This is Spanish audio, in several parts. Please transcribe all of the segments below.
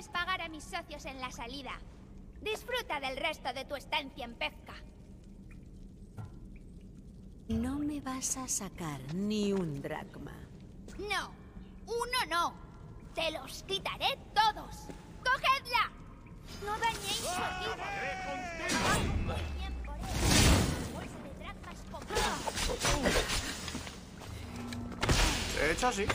es pagar a mis socios en la salida. Disfruta del resto de tu estancia en Pefka. No me vas a sacar ni un dracma. No, uno no. Te los quitaré todos. ¡Cogedla! No dañéis su equipo. Muy bien por él. Bolsa de dracmas comprada. De hecho, sí.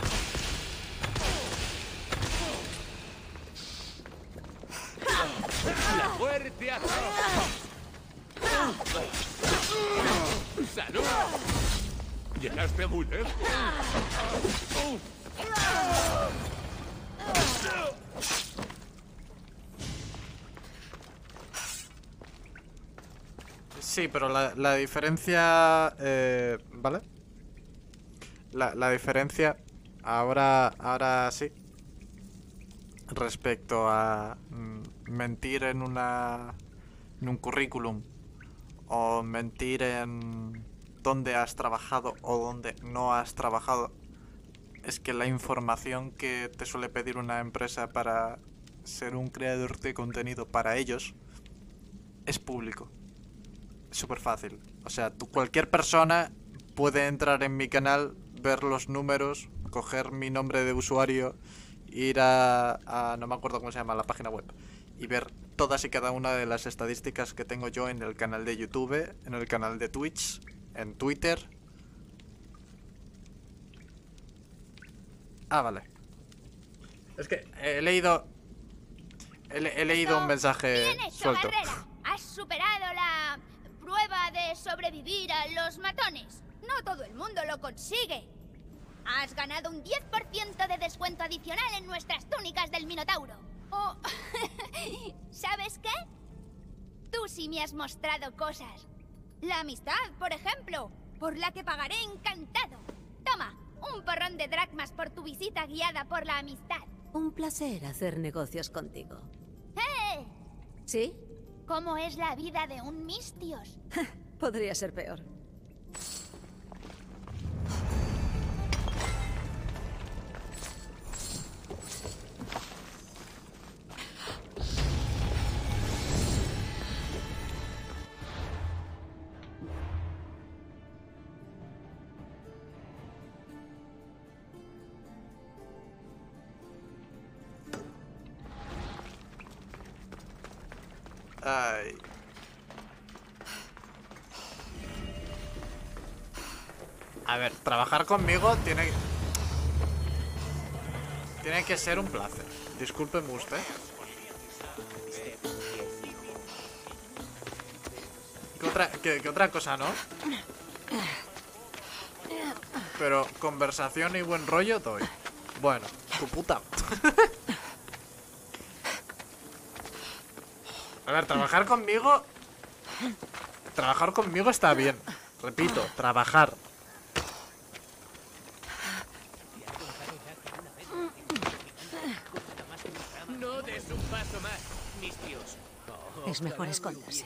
¡La fuerte azota! ¡Salud! Llegaste muy lejos. Sí, pero la diferencia... ¿vale? La diferencia ahora sí. Respecto a mentir en un currículum o mentir en dónde has trabajado o dónde no has trabajado, es que la información que te suele pedir una empresa para ser un creador de contenido para ellos es público. Es súper fácil. O sea, cualquier persona puede entrar en mi canal, ver los números, coger mi nombre de usuario, ir a no me acuerdo cómo se llama la página web, y ver todas y cada una de las estadísticas que tengo yo en el canal de YouTube, en el canal de Twitch, en Twitter. Ah, vale. Es que he leído un mensaje Bien hecho, suelto. guerrera. Has superado la prueba de sobrevivir a los matones. No todo el mundo lo consigue. Has ganado un 10% de descuento adicional en nuestras túnicas del Minotauro. Oh, ¿sabes qué? Tú sí me has mostrado cosas. La amistad, por ejemplo, por la que pagaré encantado. Toma, un porrón de dracmas por tu visita guiada por la amistad. Un placer hacer negocios contigo. ¡Eh! ¿Sí? ¿Cómo es la vida de un Mistios? Podría ser peor. Ay. A ver, trabajar conmigo tiene que ser un placer. Discúlpeme usted. ¿Qué otra cosa, no? Pero conversación y buen rollo doy. Bueno, tu puta. A ver, trabajar conmigo está bien. Repito, trabajar. No des un paso más, Mistios. Es mejor esconderse.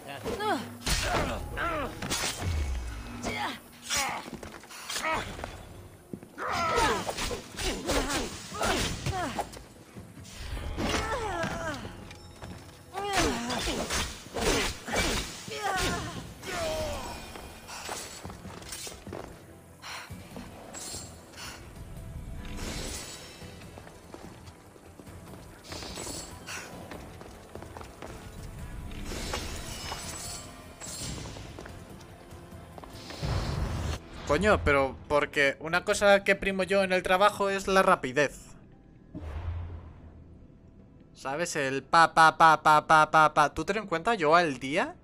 Coño, pero porque una cosa que primo yo en el trabajo es la rapidez. ¿Sabes? El pa. ¿Tú ten en cuenta yo al día?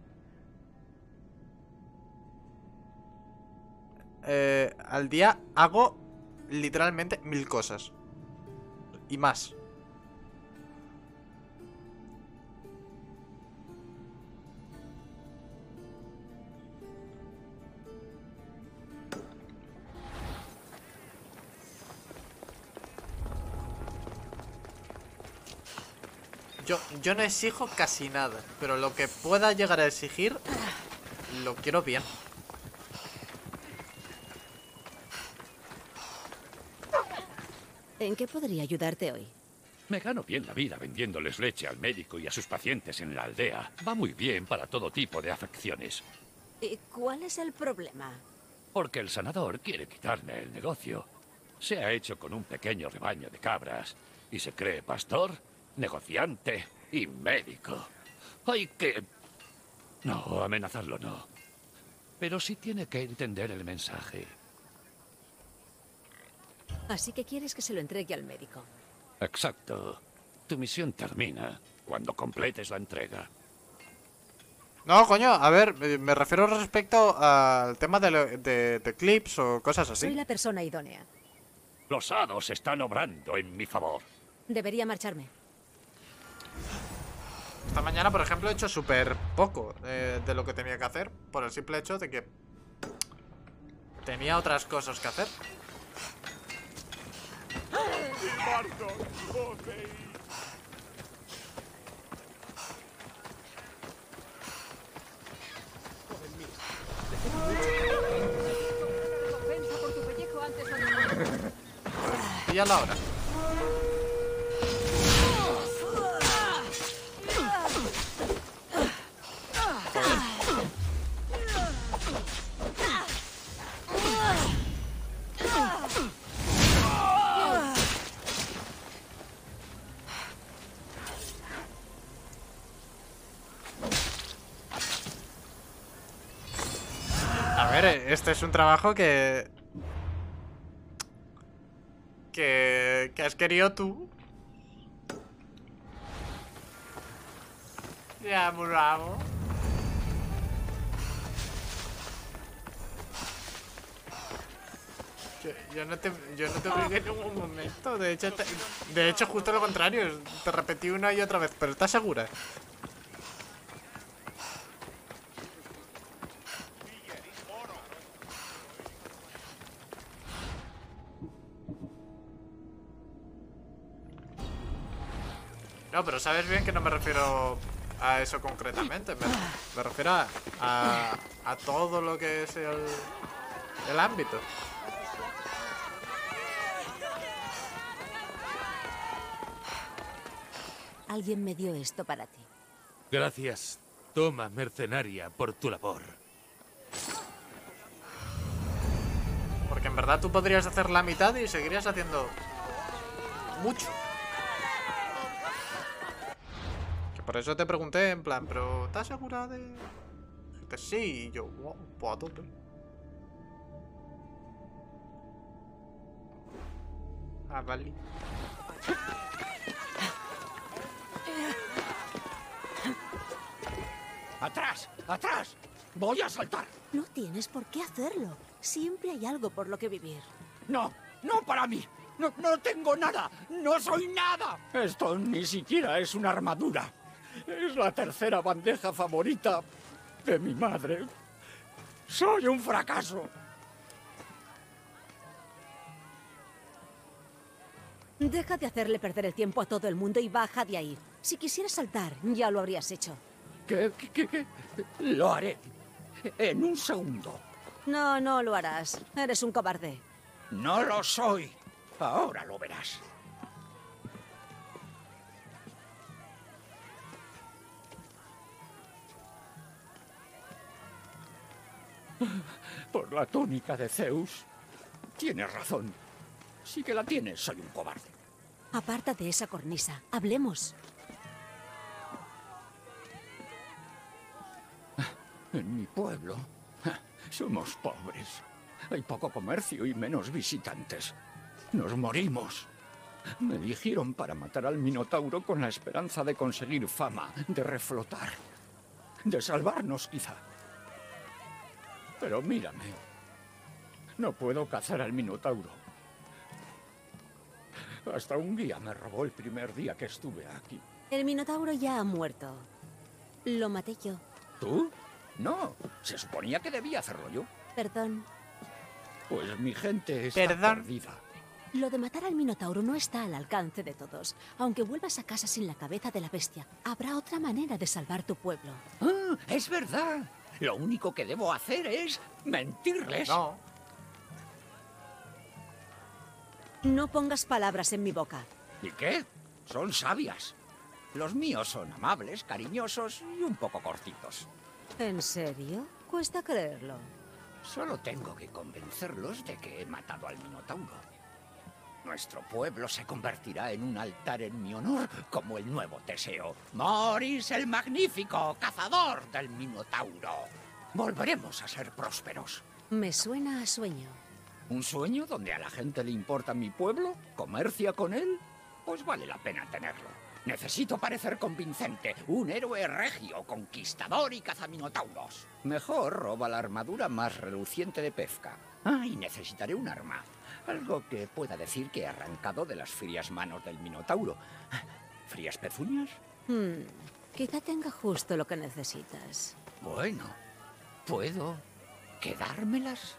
Al día hago literalmente 1000 cosas. Y más. Yo no exijo casi nada, pero lo que pueda llegar a exigir, lo quiero bien. ¿En qué podría ayudarte hoy? Me gano bien la vida vendiéndoles leche al médico y a sus pacientes en la aldea. Va muy bien para todo tipo de afecciones. ¿Y cuál es el problema? Porque el sanador quiere quitarme el negocio. Se ha hecho con un pequeño rebaño de cabras y se cree pastor, negociante y médico. Hay que... No, amenazarlo no. Pero sí tiene que entender el mensaje. Así que quieres que se lo entregue al médico. Exacto. Tu misión termina cuando completes la entrega. No, coño, a ver, me refiero respecto al tema de clips o cosas así. Soy la persona idónea. Los hados están obrando en mi favor. Debería marcharme. Esta mañana, por ejemplo, he hecho súper poco de lo que tenía que hacer, por el simple hecho de que tenía otras cosas que hacer. Píllala ahora. A ver, este es un trabajo que has querido tú. Ya, bravo. Yo no te obligué en ningún momento. De hecho, justo lo contrario. Te repetí una y otra vez. Pero ¿estás segura? No, pero sabes bien que no me refiero a eso concretamente. Me refiero a todo lo que es el ámbito. Alguien me dio esto para ti. Gracias, toma, mercenaria, por tu labor. Porque en verdad tú podrías hacer la mitad y seguirías haciendo mucho. Que por eso te pregunté, en plan, pero ¿estás segura de...? Dijiste, sí, y yo, wow, pues a tope. Ah, vale. ¡Atrás! ¡Atrás! ¡Voy a saltar! No tienes por qué hacerlo. Siempre hay algo por lo que vivir. ¡No! ¡No para mí! ¡No tengo nada! ¡No soy nada! Esto ni siquiera es una armadura. Es la tercera bandeja favorita de mi madre. ¡Soy un fracaso! Deja de hacerle perder el tiempo a todo el mundo y baja de ahí. Si quisieras saltar, ya lo habrías hecho. ¿Qué? Lo haré. En un segundo. No, no lo harás. Eres un cobarde. No lo soy. Ahora lo verás. Por la túnica de Zeus. Tienes razón. Sí que la tienes, soy un cobarde. Aparta de esa cornisa. Hablemos. En mi pueblo somos pobres. Hay poco comercio y menos visitantes. Nos morimos. Me eligieron para matar al Minotauro con la esperanza de conseguir fama, de reflotar, de salvarnos quizá. Pero mírame. No puedo cazar al Minotauro. Hasta un guía me robó el primer día que estuve aquí. El Minotauro ya ha muerto. Lo maté yo. ¿Tú? No, se suponía que debía hacerlo yo. Perdón. Pues mi gente está perdida. Lo de matar al Minotauro no está al alcance de todos. Aunque vuelvas a casa sin la cabeza de la bestia, habrá otra manera de salvar tu pueblo. Ah, es verdad. Lo único que debo hacer es mentirles. No. No pongas palabras en mi boca. ¿Y qué? Son sabias. Los míos son amables, cariñosos y un poco cortitos. ¿En serio? Cuesta creerlo. Solo tengo que convencerlos de que he matado al Minotauro. Nuestro pueblo se convertirá en un altar en mi honor, como el nuevo Teseo. Morris el Magnífico, cazador del Minotauro. Volveremos a ser prósperos. Me suena a sueño. ¿Un sueño donde a la gente le importa mi pueblo? ¿Comercia con él? Pues vale la pena tenerlo. Necesito parecer convincente, un héroe regio, conquistador y cazaminotauros. Mejor roba la armadura más reluciente de Pefka. Ah, y necesitaré un arma. Algo que pueda decir que he arrancado de las frías manos del Minotauro. ¿Frías pezuñas? Quizá tenga justo lo que necesitas. Bueno, ¿puedo quedármelas?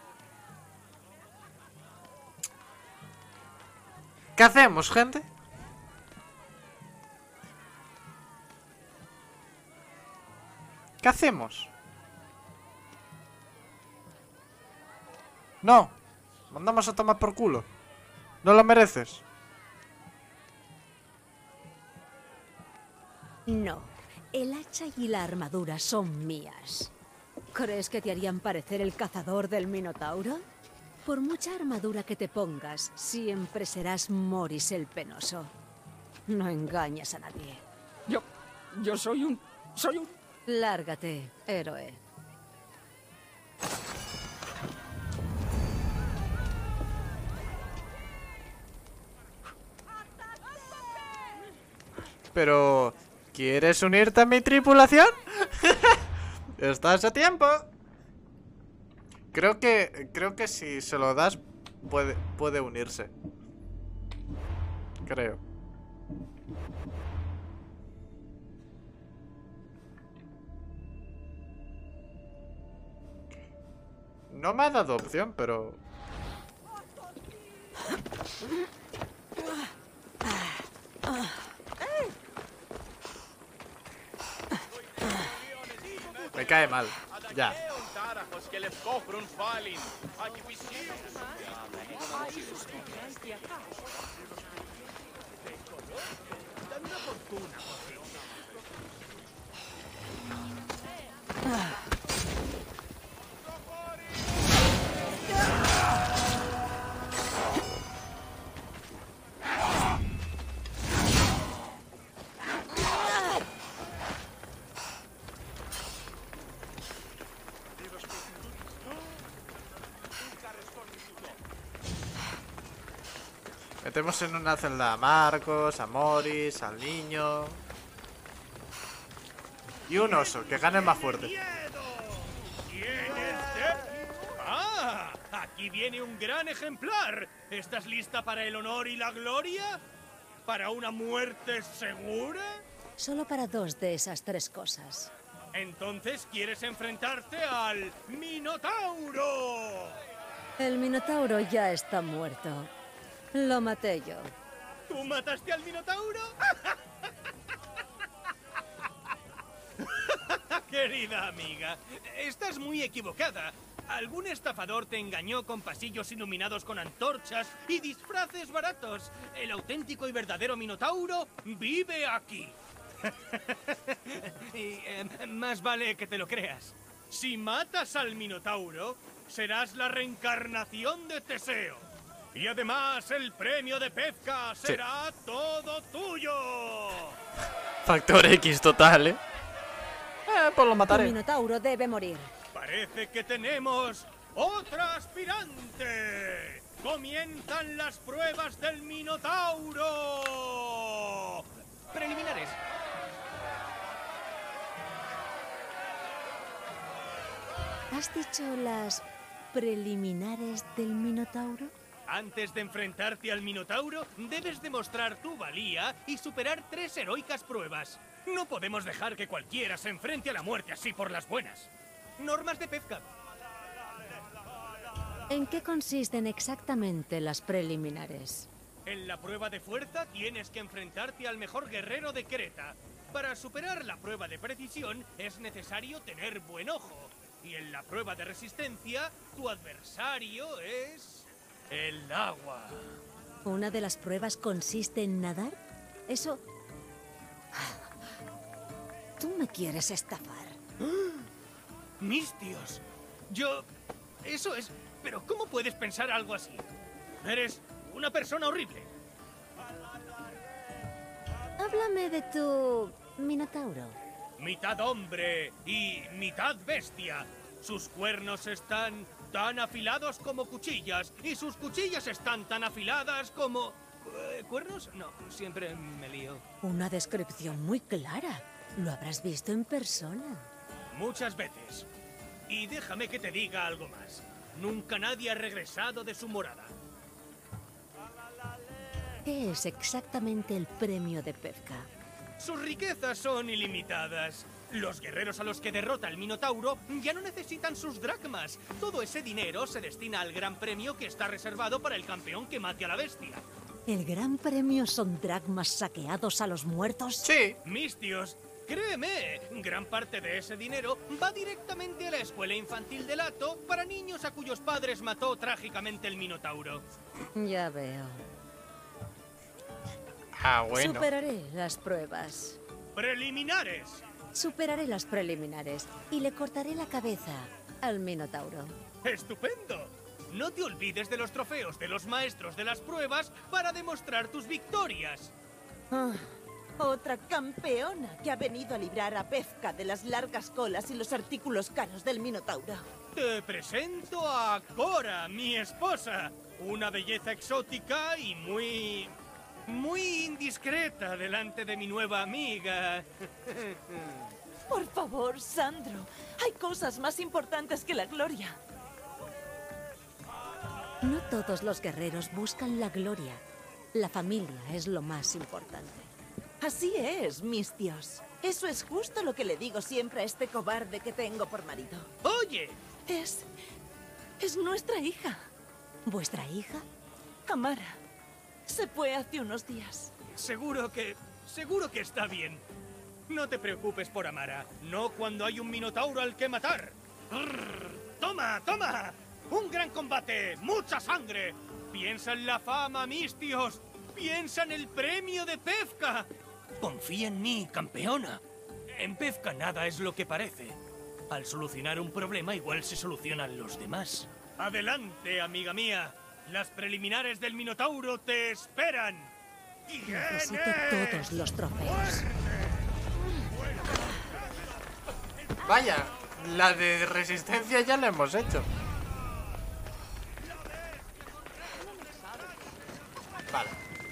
¿Qué hacemos, gente? ¿Qué hacemos? No. Mandamos a tomar por culo. No lo mereces. No. El hacha y la armadura son mías. ¿Crees que te harían parecer el cazador del Minotauro? Por mucha armadura que te pongas, siempre serás Morris el Penoso. No engañas a nadie. Yo soy un... Lárgate, héroe. Pero... ¿quieres unirte a mi tripulación? Estás a tiempo. Creo que si se lo das puede unirse. Creo. No me ha dado opción, pero... me cae mal. Ya. Metemos en una celda a Marcos, a Morris, al niño. Y un oso, que gane el más fuerte. ¡Ah! Aquí viene un gran ejemplar. ¿Estás lista para el honor y la gloria? ¿Para una muerte segura? Solo para 2 de esas 3 cosas. Entonces quieres enfrentarte al Minotauro. El Minotauro ya está muerto. Lo maté yo. ¿Tú mataste al Minotauro? Querida amiga, estás muy equivocada. Algún estafador te engañó con pasillos iluminados con antorchas y disfraces baratos. El auténtico y verdadero Minotauro vive aquí. Y más vale que te lo creas. Si matas al Minotauro, serás la reencarnación de Teseo. Y además el premio de Pefka será todo tuyo. Factor X total, ¿eh? Pues lo El mataré. Minotauro debe morir. Parece que tenemos otra aspirante. Comienzan las pruebas del Minotauro. Preliminares. ¿Has dicho las preliminares del Minotauro? Antes de enfrentarte al Minotauro, debes demostrar tu valía y superar 3 heroicas pruebas. No podemos dejar que cualquiera se enfrente a la muerte así por las buenas. Normas de Pefka. ¿En qué consisten exactamente las preliminares? En la prueba de fuerza tienes que enfrentarte al mejor guerrero de Creta. Para superar la prueba de precisión es necesario tener buen ojo. Y en la prueba de resistencia, tu adversario es... el agua. ¿Una de las pruebas consiste en nadar? Eso... Tú me quieres estafar. ¡Mistios! Eso es... Pero ¿cómo puedes pensar algo así? Eres una persona horrible. Háblame de tu... Minotauro. Mitad hombre y mitad bestia. Sus cuernos están tan afilados como cuchillas. Y sus cuchillas están tan afiladas como... ¿Cuernos? No, siempre me lío. Una descripción muy clara. Lo habrás visto en persona. Muchas veces. Y déjame que te diga algo más. Nunca nadie ha regresado de su morada. ¿Qué es exactamente el premio de Pefka? Sus riquezas son ilimitadas. Los guerreros a los que derrota el Minotauro ya no necesitan sus dracmas. Todo ese dinero se destina al gran premio que está reservado para el campeón que mate a la bestia. ¿El gran premio son dracmas saqueados a los muertos? Sí. Mistios, créeme, gran parte de ese dinero va directamente a la escuela infantil de Lato para niños a cuyos padres mató trágicamente el Minotauro. Ya veo. Ah, bueno. Superaré las pruebas. ¡Preliminares! Superaré las preliminares y le cortaré la cabeza al Minotauro. ¡Estupendo! No te olvides de los trofeos de los maestros de las pruebas para demostrar tus victorias. Otra campeona que ha venido a librar a Pefka de las largas colas y los artículos caros del Minotauro. Te presento a Cora, mi esposa. Una belleza exótica y muy indiscreta delante de mi nueva amiga. Por favor, Sandro. Hay cosas más importantes que la gloria. No todos los guerreros buscan la gloria. La familia es lo más importante. Así es, Mistios. Eso es justo lo que le digo siempre a este cobarde que tengo por marido. ¡Oye! Es nuestra hija. ¿Vuestra hija? Amara. Se fue hace unos días. Seguro que está bien. No te preocupes por Amara. No cuando hay un Minotauro al que matar. ¡Toma, toma! ¡Un gran combate! ¡Mucha sangre! Piensa en la fama, Mistios. Piensa en el premio de Pefka. Confía en mí, campeona. En Pefka nada es lo que parece. Al solucionar un problema igual se solucionan los demás. Adelante, amiga mía. Las preliminares del Minotauro te esperan. Necesito todos los trofeos. Vaya, la de resistencia ya la hemos hecho. Vale.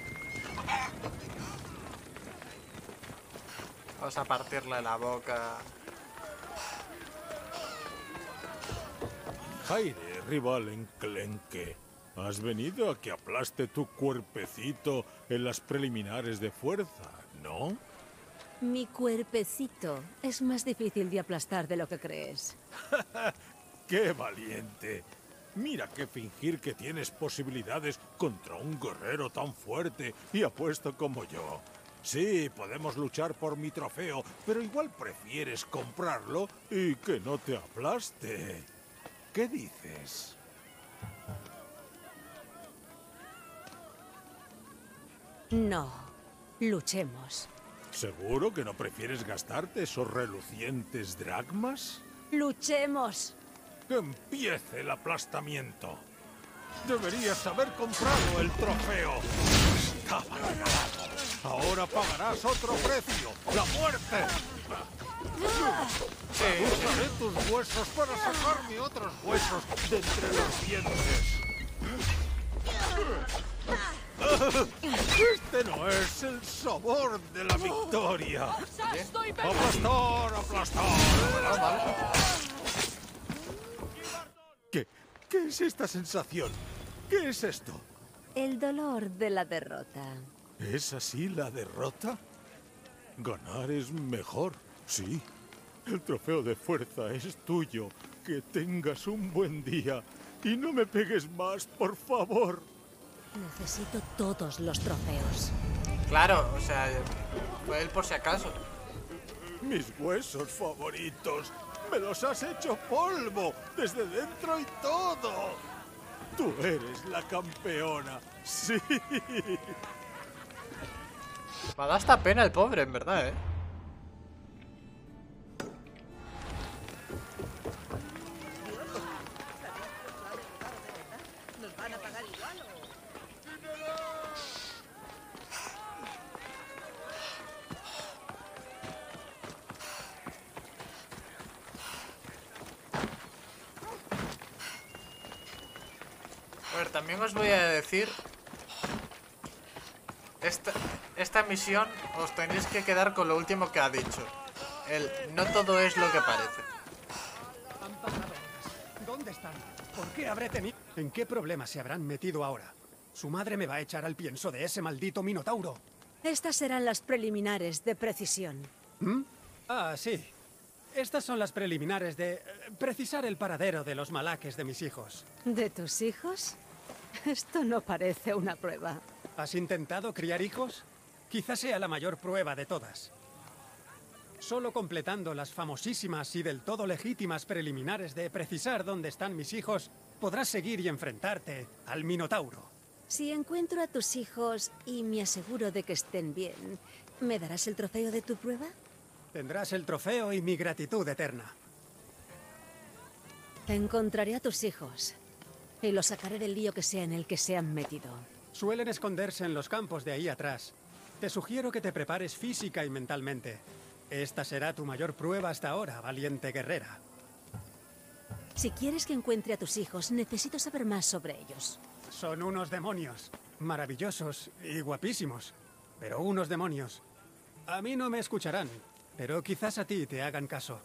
Vamos a partirle la boca. Jaire, rival enclenque. Has venido a que aplaste tu cuerpecito en las preliminares de fuerza, ¿no? Mi cuerpecito es más difícil de aplastar de lo que crees. ¡Qué valiente! Mira que fingir que tienes posibilidades contra un guerrero tan fuerte y apuesto como yo. Sí, podemos luchar por mi trofeo, pero igual prefieres comprarlo y que no te aplaste. ¿Qué dices? No, luchemos. ¿Seguro que no prefieres gastarte esos relucientes dracmas? ¡Luchemos! ¡Que empiece el aplastamiento! Deberías haber comprado el trofeo. Estaba regalado. Ahora pagarás otro precio. ¡La muerte! Usaré tus huesos para sacarme otros huesos de entre los dientes. Este no es el sabor de la victoria. ¡Aplastar, aplastar! ¿Qué es esta sensación? ¿Qué es esto? El dolor de la derrota. ¿Es así la derrota? Ganar es mejor, sí. El trofeo de fuerza es tuyo. Que tengas un buen día. Y no me pegues más, por favor. Necesito todos los trofeos. Claro, o sea, fue él por si acaso. Mis huesos favoritos. Me los has hecho polvo, desde dentro y todo. Tú eres la campeona, sí. Me da hasta pena el pobre, en verdad, ¿eh? A ver, también os voy a decir... Esta misión os tenéis que quedar con lo último que ha dicho. No todo es lo que parece. Han pasado horas. ¿Dónde están? ¿Por qué habré tenido? ¿En qué problema se habrán metido ahora? Su madre me va a echar al pienso de ese maldito minotauro. Estas serán las preliminares de precisión. ¿Mm? Ah, sí. Estas son las preliminares de precisar el paradero de los malaques de mis hijos. ¿De tus hijos? Esto no parece una prueba. ¿Has intentado criar hijos? Quizás sea la mayor prueba de todas. Solo completando las famosísimas y del todo legítimas preliminares de precisar dónde están mis hijos, podrás seguir y enfrentarte al Minotauro. Si encuentro a tus hijos y me aseguro de que estén bien, ¿me darás el trofeo de tu prueba? Tendrás el trofeo y mi gratitud eterna. Encontraré a tus hijos y los sacaré del lío que sea en el que se han metido. Suelen esconderse en los campos de ahí atrás. Te sugiero que te prepares física y mentalmente. Esta será tu mayor prueba hasta ahora, valiente guerrera. Si quieres que encuentre a tus hijos, necesito saber más sobre ellos. Son unos demonios. Maravillosos y guapísimos. Pero unos demonios. A mí no me escucharán, pero quizás a ti te hagan caso.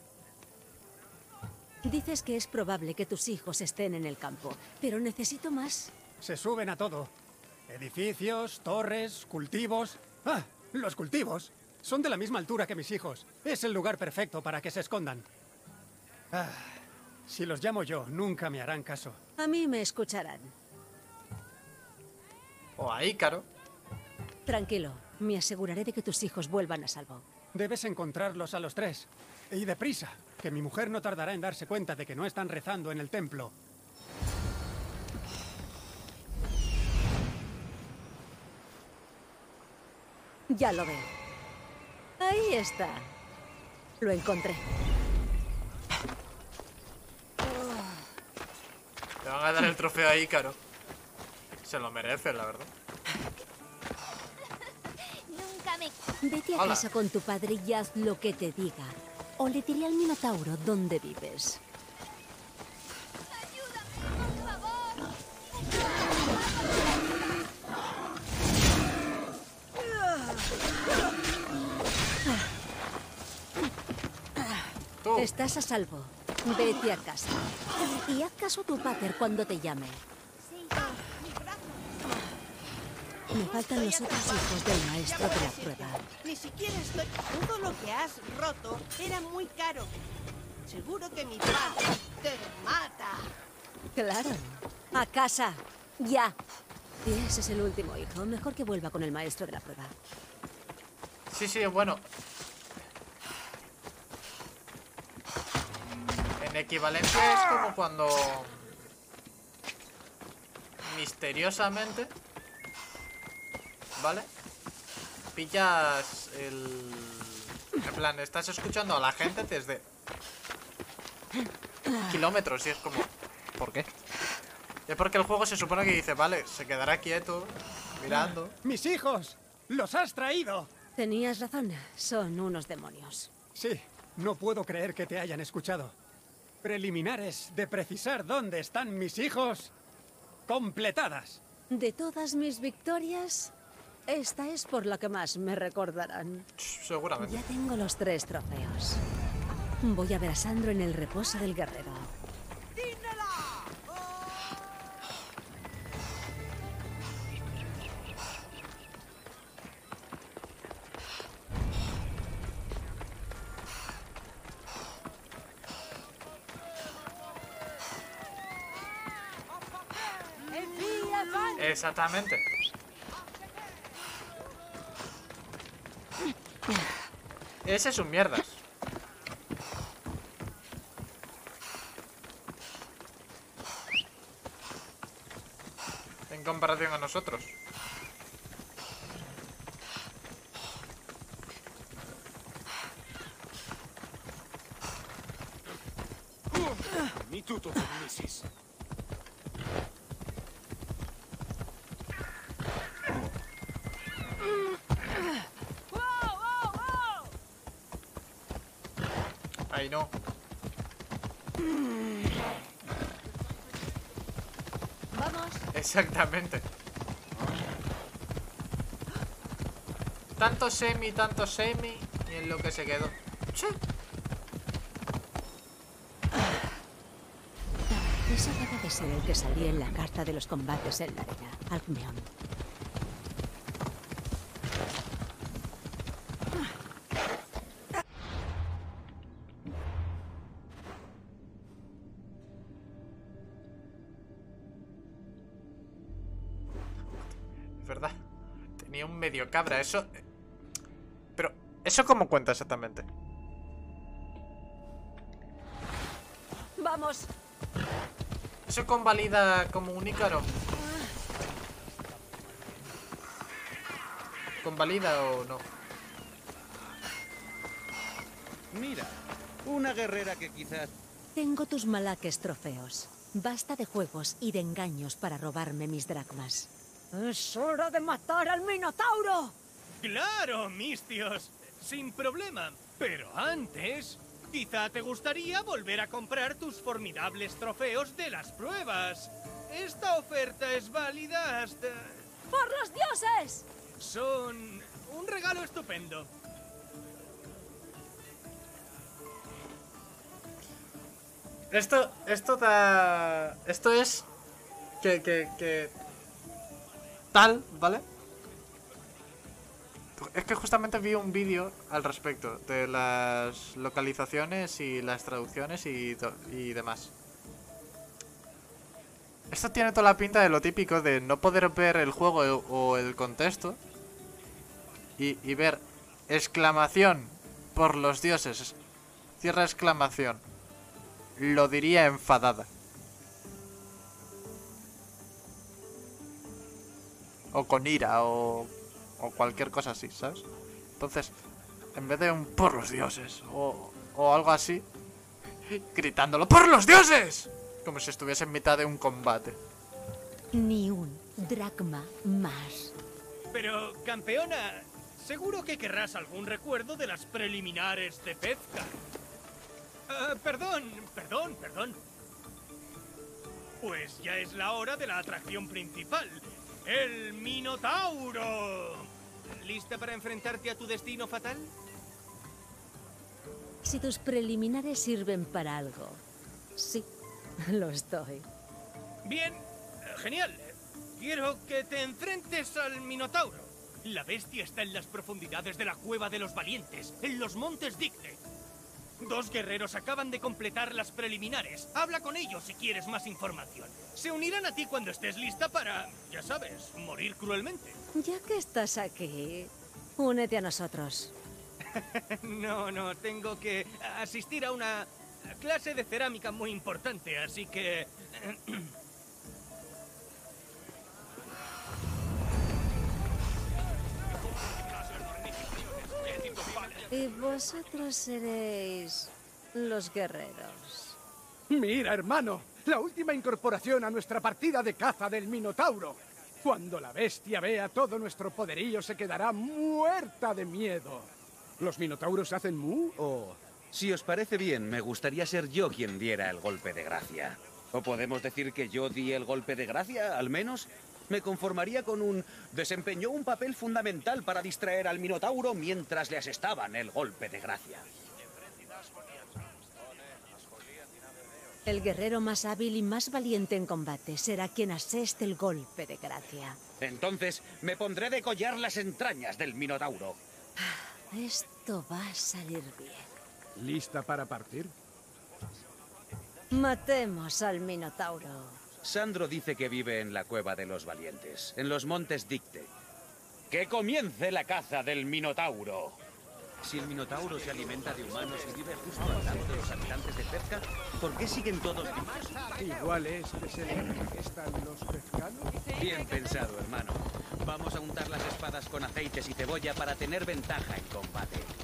Dices que es probable que tus hijos estén en el campo, pero necesito más. Se suben a todo. Edificios, torres, cultivos... ¡Ah! ¡Los cultivos! Son de la misma altura que mis hijos. Es el lugar perfecto para que se escondan. Ah, si los llamo yo, nunca me harán caso. A mí me escucharán. O a Ícaro. Tranquilo, me aseguraré de que tus hijos vuelvan a salvo. Debes encontrarlos a los tres. Y deprisa, que mi mujer no tardará en darse cuenta de que no están rezando en el templo. Ya lo veo. Ahí está. Lo encontré. Le van a dar el trofeo a Ícaro. Se lo merece, la verdad. Nunca me... Vete a Hola. casa con tu padre y haz lo que te diga. O le diré al Minotauro dónde vives. ¡Ayúdame, por favor! Tú. Estás a salvo. Vete a casa. Y haz caso a tu pater cuando te llame. Sí, mi brazo. Me faltan los otros hijos del maestro de la prueba. Ni siquiera estoy... Todo lo que has roto era muy caro. Seguro que mi padre te mata. Claro. A casa. Ya. Y ese es el último hijo. Mejor que vuelva con el maestro de la prueba. Sí, sí, bueno. En equivalencia es como cuando... misteriosamente... ¿Vale? Pillas el... En plan, estás escuchando a la gente desde... kilómetros y es como... ¿Por qué? Es porque el juego se supone que dice, vale, se quedará quieto, mirando. ¡Mis hijos! ¡Los has traído! Tenías razón. Son unos demonios. Sí, no puedo creer que te hayan escuchado. Preliminares de precisar dónde están mis hijos... completadas. De todas mis victorias, esta es por la que más me recordarán. Seguramente. Ya tengo los 3 trofeos. Voy a ver a Sandro en el reposo del guerrero. Exactamente. Ese es un mierdas. En comparación a nosotros. Mi tutto Nemesis. Ahí no. Vamos. Exactamente. Tanto semi, y en lo que se quedó. Che. Ese debe de ser el que salía en la carta de los combates en la arena, Alcmeón. Es verdad. Tenía un medio cabra, eso... Pero, ¿eso cómo cuenta exactamente? ¡Vamos! ¿Eso convalida como un ícaro? ¿Convalida o no? Mira, una guerrera que quizás... Tengo tus malaques trofeos. Basta de juegos y de engaños para robarme mis dracmas. ¡Es hora de matar al Minotauro! ¡Claro, Mistios! Sin problema. Pero antes, quizá te gustaría volver a comprar tus formidables trofeos de las pruebas. Esta oferta es válida hasta... ¡Por los dioses! Son un regalo estupendo. Esto da... Esto es... Que... Tal, ¿vale? Es que justamente vi un vídeo al respecto de las localizaciones y las traducciones y demás. Esto tiene toda la pinta de lo típico de no poder ver el juego o el contexto y ver exclamación por los dioses, cierra exclamación. Lo diría enfadada. O con ira o cualquier cosa así, ¿sabes? Entonces, en vez de un por los dioses o algo así, gritándolo ¡por los dioses! Como si estuviese en mitad de un combate. Ni un dracma más. Pero, campeona, seguro que querrás algún recuerdo de las preliminares de Pezca. Perdón. Pues ya es la hora de la atracción principal. ¡El Minotauro! ¿Lista para enfrentarte a tu destino fatal? Si tus preliminares sirven para algo, sí, lo estoy. Bien, genial. Quiero que te enfrentes al Minotauro. La bestia está en las profundidades de la Cueva de los Valientes, en los Montes Dicte. 2 guerreros acaban de completar las preliminares. Habla con ellos si quieres más información. Se unirán a ti cuando estés lista para, ya sabes, morir cruelmente. Ya que estás aquí, únete a nosotros. No, tengo que asistir a una clase de cerámica muy importante, así que... Y vosotros seréis los guerreros. Mira, hermano, la última incorporación a nuestra partida de caza del Minotauro. Cuando la bestia vea todo nuestro poderío se quedará muerta de miedo. ¿Los minotauros hacen mu o...? Si os parece bien, me gustaría ser yo quien diera el golpe de gracia. ¿O podemos decir que yo di el golpe de gracia, al menos? Me conformaría con un... Desempeñó un papel fundamental para distraer al Minotauro mientras le asestaban el golpe de gracia. El guerrero más hábil y más valiente en combate será quien aseste el golpe de gracia. Entonces, me pondré de collar las entrañas del Minotauro. Esto va a salir bien. ¿Lista para partir? Matemos al Minotauro. Sandro dice que vive en la Cueva de los Valientes, en los Montes Dicte. ¡Que comience la caza del Minotauro! Si el Minotauro se alimenta de humanos y vive justo al lado de los habitantes de Pezca, ¿por qué siguen todos vivos? Igual es el que están los pescados. Bien pensado, hermano. Vamos a untar las espadas con aceites y cebolla para tener ventaja en combate.